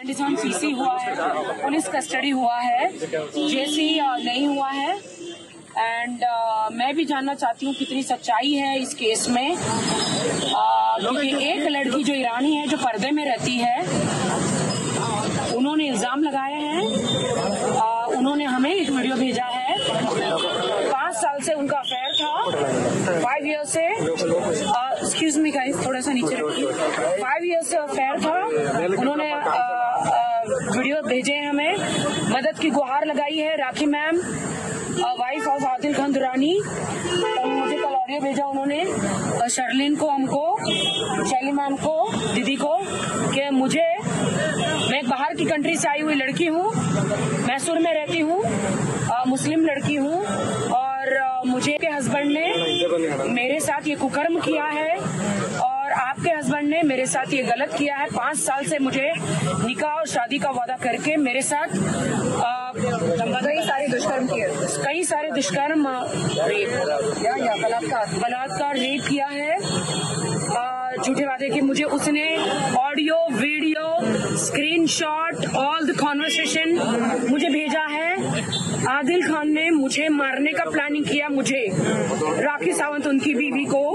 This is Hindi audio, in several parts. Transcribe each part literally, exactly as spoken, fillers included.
पीसी हुआ है, पुलिस कस्टडी हुआ है, जेसी नहीं हुआ है। एंड uh, मैं भी जानना चाहती हूँ कितनी सच्चाई है इस केस में, uh, क्योंकि एक लड़की जो ईरानी है जो पर्दे में रहती है, उन्होंने इल्जाम लगाए हैं, uh, उन्होंने हमें एक वीडियो भेजा है। पाँच साल से उनका अफेयर था, फाइव ईयर से, एक्सक्यूज मी गाइस थोड़ा सा नीचे रखिए, फाइव ईयर से अफेयर था। उन्होंने uh, uh, वीडियो भेजे हैं हमें, मदद की गुहार लगाई है। Rakhi ma'am, wife of Adil Khan Durrani, मुझे कल ऑडियो भेजा उन्होंने, शर्लिन को, हमको, शैली मैम को, दीदी को, कि मुझे, मैं एक बाहर की कंट्री से आई हुई लड़की हूँ, मैसूर में रहती हूँ, मुस्लिम लड़की हूँ, और आ, मुझे के हस्बैंड ने मेरे साथ ये कुकर्म किया है और आपके हस्बैंड ने मेरे साथ ये गलत किया है। पाँच साल से मुझे निकाह और शादी का वादा करके मेरे साथ कई सारे दुष्कर्म किए, कई सारे दुष्कर्म, रेप या या बलात्कार बलात्कार रेप किया है, झूठे वादे के। मुझे उसने audio, video, screenshot, all the conversation मुझे भेजा है। आदिल खान ने मुझे मारने का प्लानिंग किया, मुझे, राखी सावंत उनकी बीवी को,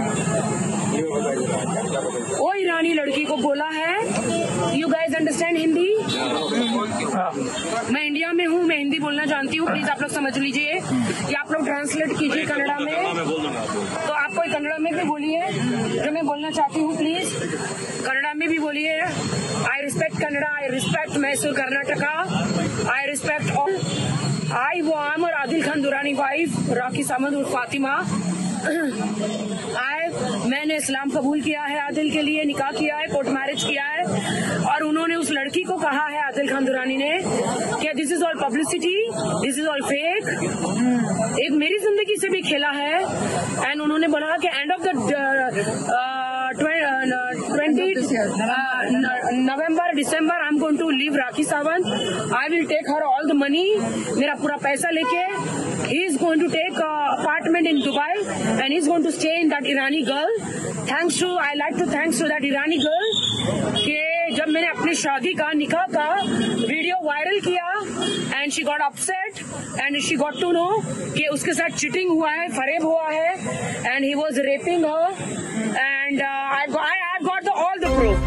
वो ईरानी लड़की को बोला है। You guys understand Hindi? मैं इंडिया में हूँ, मैं हिंदी बोलना जानती हूँ, प्लीज आप लोग समझ लीजिए, या आप लोग ट्रांसलेट कीजिए कन्नड़ा में, तो आप कोई कन्नड़ा में भी बोलिए जो मैं बोलना चाहती हूँ, प्लीज कन्नड़ा में भी बोलिए। I respect Kannada, I respect Mysore Karnataka, I respect all. I वो आम और आदिल खान दुरानी वाइफ राखी सावंत और फातिमा, आए, मैंने इस्लाम कबूल किया है, आदिल के लिए निकाह किया है, कोर्ट मैरिज किया है, और उन्होंने उस लड़की को कहा है, आदिल खान दुरानी ने, कि this is all publicity, this is all fake, एक मेरी जिंदगी से भी खेला है। एंड उन्होंने बोला कि end of the twenty November December I am going to leave Rakhi Sawant, I will take her all the money, मेरा पूरा पैसा लेके he is going to take a apartment in Dubai and he is going to stay in that Irani girl. Thanks to, I like to thanks to that Irani girl कि जब मैंने अपनी शादी का, निकाह का वीडियो वायरल किया, and she got upset and she got to know कि उसके साथ चीटिंग हुआ है, फरेब हुआ है, and he was raping her, and uh, I, I, I got the all the proof.